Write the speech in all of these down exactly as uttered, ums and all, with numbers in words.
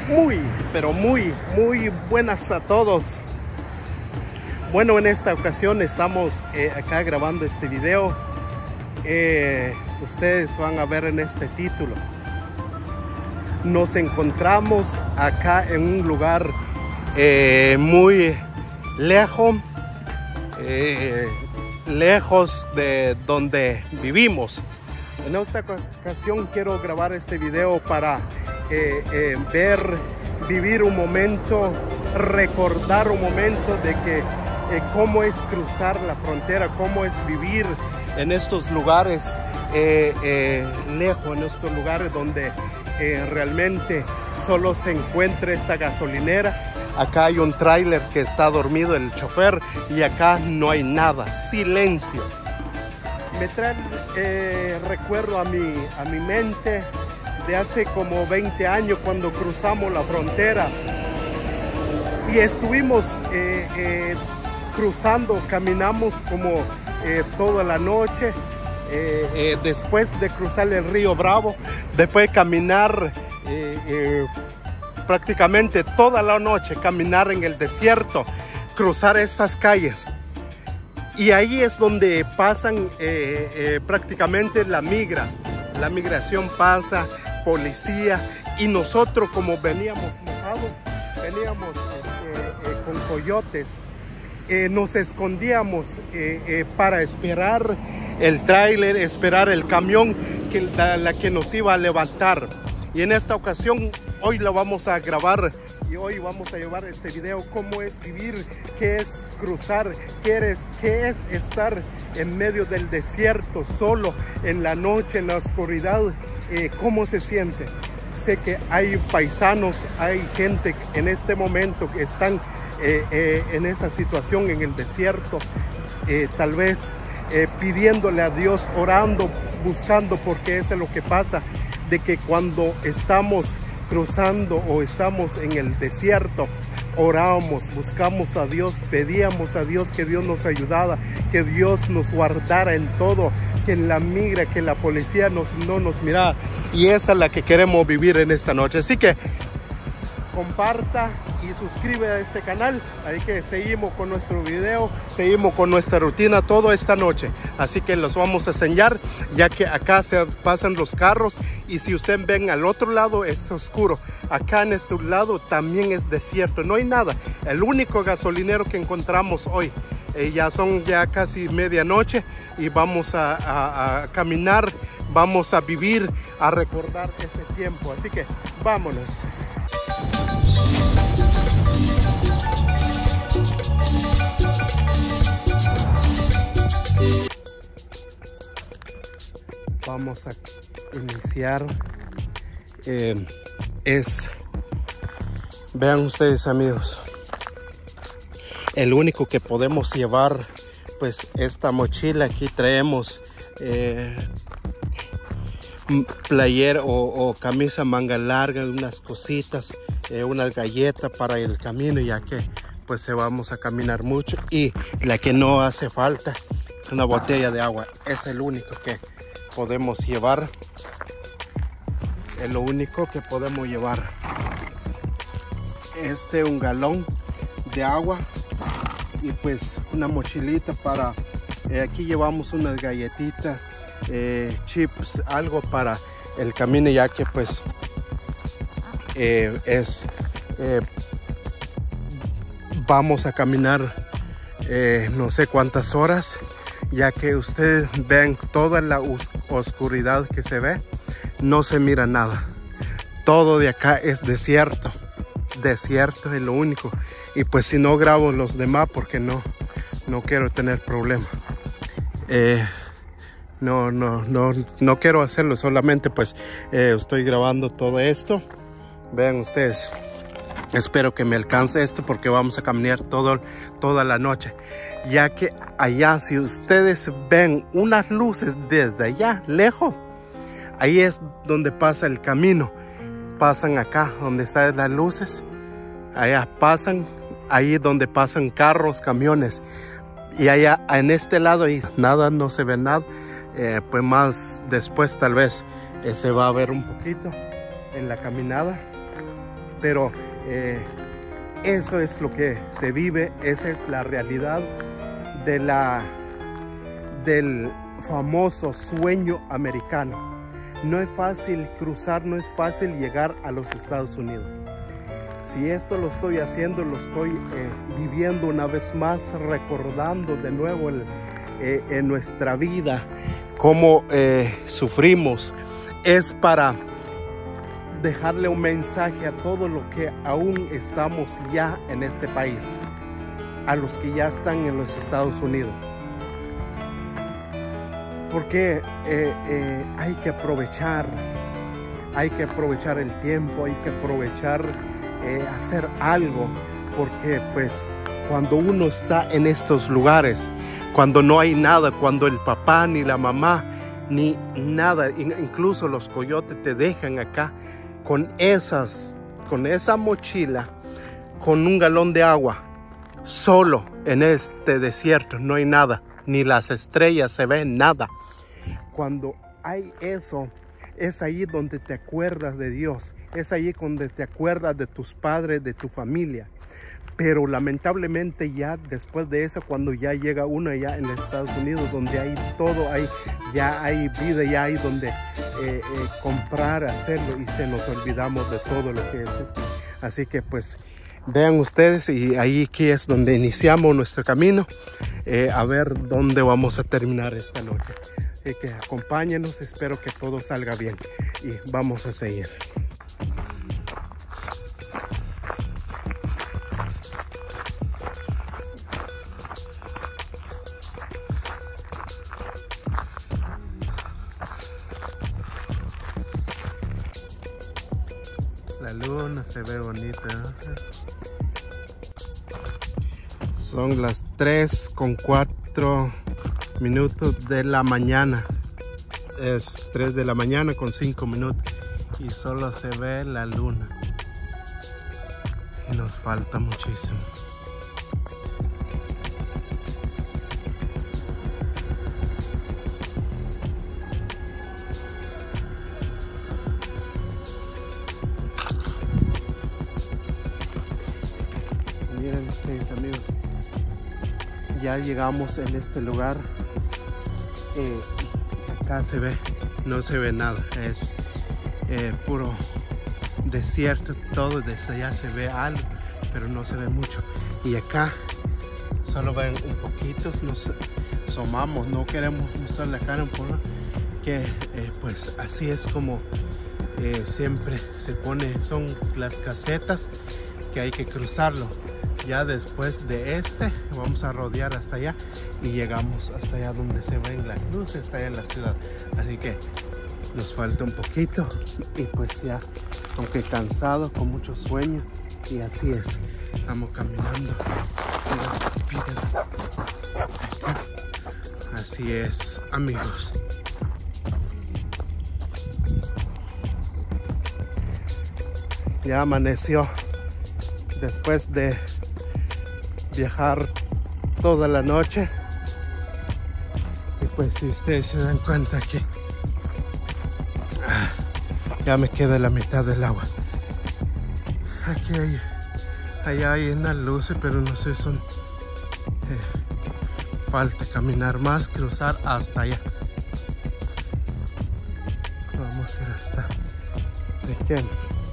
Muy, pero muy, muy buenas a todos. Bueno, en esta ocasión estamos eh, acá grabando este video. Eh, ustedes van a ver en este título. Nos encontramos acá en un lugar eh, muy lejos, eh, lejos de donde vivimos. En esta ocasión quiero grabar este video para eh, eh, ver, vivir un momento, recordar un momento de que eh, cómo es cruzar la frontera, cómo es vivir en estos lugares eh, eh, lejos, en estos lugares donde eh, realmente solo se encuentra esta gasolinera. Acá hay un tráiler que está dormido el chofer y acá no hay nada, silencio. Me trae eh, recuerdo a mi, a mi mente de hace como veinte años cuando cruzamos la frontera y estuvimos eh, eh, cruzando, caminamos como eh, toda la noche, eh, eh, después de cruzar el río Bravo, después de caminar eh, eh, prácticamente toda la noche, caminar en el desierto, cruzar estas calles. Y ahí es donde pasan eh, eh, prácticamente la migra, la migración pasa, policía, y nosotros como veníamos mojados, veníamos eh, eh, con coyotes, eh, nos escondíamos eh, eh, para esperar el tráiler, esperar el camión que, la, la que nos iba a levantar. Y en esta ocasión, hoy lo vamos a grabar y hoy vamos a llevar este video, cómo es vivir, qué es cruzar, qué es, qué es estar en medio del desierto, solo, en la noche, en la oscuridad, eh, cómo se siente. Sé que hay paisanos, hay gente en este momento que están eh, eh, en esa situación, en el desierto, eh, tal vez eh, pidiéndole a Dios, orando, buscando, porque eso es lo que pasa, de que cuando estamos cruzando o estamos en el desierto, oramos, buscamos a Dios, pedíamos a Dios que Dios nos ayudara, que Dios nos guardara en todo, que la migra, que la policía nos, no nos mirara. Y esa es la que queremos vivir en esta noche. Así que comparta y suscribe a este canal. Así que seguimos con nuestro video, seguimos con nuestra rutina toda esta noche. Así que los vamos a enseñar, ya que acá se pasan los carros y si ustedes ven al otro lado es oscuro. Acá en este lado también es desierto, no hay nada. El único gasolinero que encontramos hoy, eh, ya son ya casi medianoche y vamos a, a, a caminar, vamos a vivir, a recordar ese tiempo. Así que vámonos. Vamos a iniciar. Eh, es, vean ustedes, amigos, el único que podemos llevar, pues esta mochila. Aquí traemos eh, playera o, o camisa manga larga, unas cositas, eh, unas galletas para el camino, ya que pues se vamos a caminar mucho. Y la que no hace falta, una botella de agua, es el único que podemos llevar, es lo único que podemos llevar. Este un galón de agua y pues una mochilita para eh, aquí llevamos unas galletitas, eh, chips, algo para el camino, ya que pues eh, es eh, vamos a caminar eh, no sé cuántas horas, ya que ustedes ven toda la oscuridad que se ve, no se mira nada, todo de acá es desierto, desierto es lo único. Y pues si no grabo los demás porque no, no quiero tener problemas, eh, no, no, no, no quiero hacerlo, solamente pues eh, estoy grabando todo esto. Vean ustedes, espero que me alcance esto porque vamos a caminar todo, toda la noche, ya que allá, si ustedes ven unas luces desde allá lejos, ahí es donde pasa el camino, pasan acá donde están las luces, allá pasan, ahí donde pasan carros, camiones, y allá en este lado y nada, no se ve nada. Eh, pues más después tal vez eh, se va a ver un poquito en la caminada. pero eh, eso es lo que se vive, esa es la realidad de la, del famoso sueño americano. No es fácil cruzar, no es fácil llegar a los Estados Unidos. Si esto lo estoy haciendo, lo estoy eh, viviendo una vez más, recordando de nuevo el, eh, en nuestra vida cómo eh, sufrimos, es para dejarle un mensaje a todos los que aún estamos ya en este país, a los que ya están en los Estados Unidos. Porque eh, eh, hay que aprovechar, hay que aprovechar el tiempo, hay que aprovechar eh, hacer algo, porque pues cuando uno está en estos lugares, cuando no hay nada, cuando el papá ni la mamá ni nada, incluso los coyotes te dejan acá con esas, con esa mochila, con un galón de agua, solo en este desierto, no hay nada, ni las estrellas se ven, nada. Cuando hay eso, es ahí donde te acuerdas de Dios, es ahí donde te acuerdas de tus padres, de tu familia. Pero lamentablemente ya después de eso, cuando ya llega uno ya en Estados Unidos, donde hay todo, hay, ya hay vida, ya hay donde eh, eh, comprar, hacerlo, y se nos olvidamos de todo lo que es esto. Así que pues vean ustedes, y ahí aquí es donde iniciamos nuestro camino, eh, a ver dónde vamos a terminar esta noche. Así que acompáñenos, espero que todo salga bien y vamos a seguir. La luna se ve bonita, ¿no? Son las tres con cuatro minutos de la mañana. Es tres de la mañana con cinco minutos y solo se ve la luna. Y nos falta muchísimo. Miren ustedes, amigos, ya llegamos en este lugar. Eh, acá se ve, no se ve nada, es eh, puro desierto, todo desde allá se ve algo, pero no se ve mucho. Y acá solo ven un poquito, nos asomamos, no queremos mostrar la cara un poco, que eh, pues así es como eh, siempre se pone, son las casetas que hay que cruzarlo. Ya después de este vamos a rodear hasta allá y llegamos hasta allá donde se ven las luces, está allá en la ciudad. Así que nos falta un poquito y pues ya, aunque cansado, con mucho sueño, y así es, estamos caminando. Así es, amigos. Ya amaneció después de viajar toda la noche, y pues si ustedes se dan cuenta aquí ya me queda la mitad del agua. Aquí hay, allá hay unas luces, pero no sé, son eh, falta caminar más, cruzar hasta allá. Vamos a ir hasta aquí.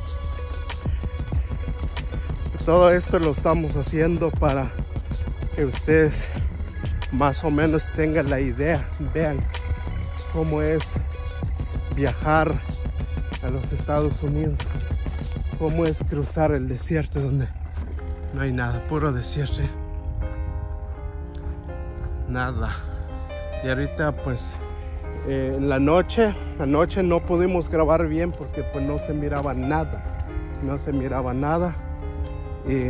Todo esto lo estamos haciendo para que ustedes más o menos tengan la idea, vean cómo es viajar a los Estados Unidos, cómo es cruzar el desierto donde no hay nada, puro desierto, nada. Y ahorita pues eh, en la noche, la noche no pudimos grabar bien porque pues no se miraba nada, no se miraba nada. Y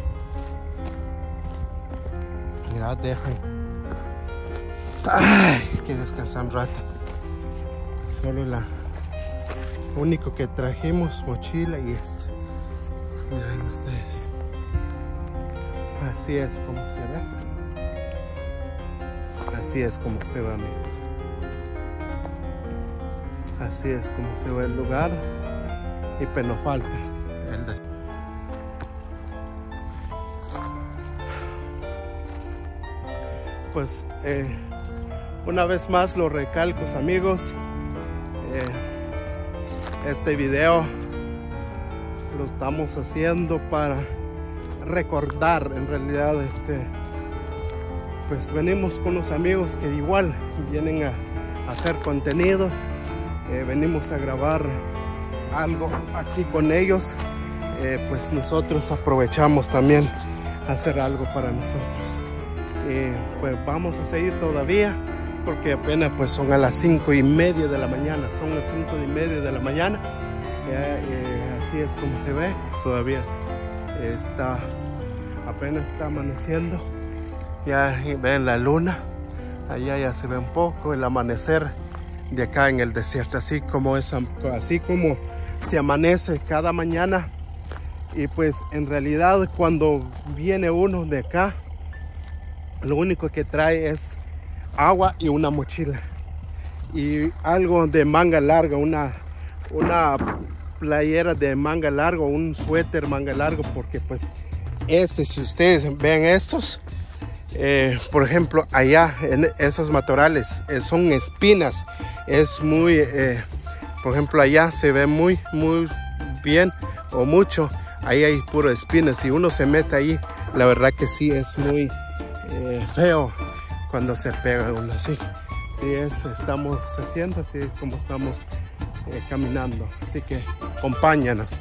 mirad, dejan. Ay, que descansar un rato. Solo la único que trajimos, mochila y esto. Miren ustedes. Así es como se ve. Así es como se ve, amigos. Así es como se ve el lugar. Y pues nos falta el desierto. pues eh, una vez más lo recalco, amigos, eh, este video lo estamos haciendo para recordar, en realidad, este, pues venimos con unos amigos que igual vienen a, a hacer contenido, eh, venimos a grabar algo aquí con ellos, eh, pues nosotros aprovechamos también hacer algo para nosotros. Eh, pues vamos a seguir todavía porque apenas pues son a las cinco y media de la mañana, son las cinco y media de la mañana, eh, eh, así es como se ve, todavía está, apenas está amaneciendo, ya ven la luna, allá ya se ve un poco el amanecer de acá en el desierto, así como es, así como se amanece cada mañana. Y pues en realidad cuando viene uno de acá, lo único que trae es agua y una mochila y algo de manga larga, una, una playera de manga larga, un suéter manga largo, porque pues este, si ustedes ven estos, eh, por ejemplo allá en esos matorrales eh, son espinas, es muy, eh, por ejemplo allá se ve muy muy bien o mucho. Ahí hay puro espinas. Si uno se mete ahí, la verdad que sí es muy eh, feo cuando se pega uno así. Sí es, estamos haciendo así como estamos eh, caminando. Así que acompáñanos.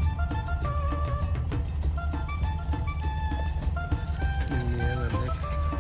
Sin miedo al éxito.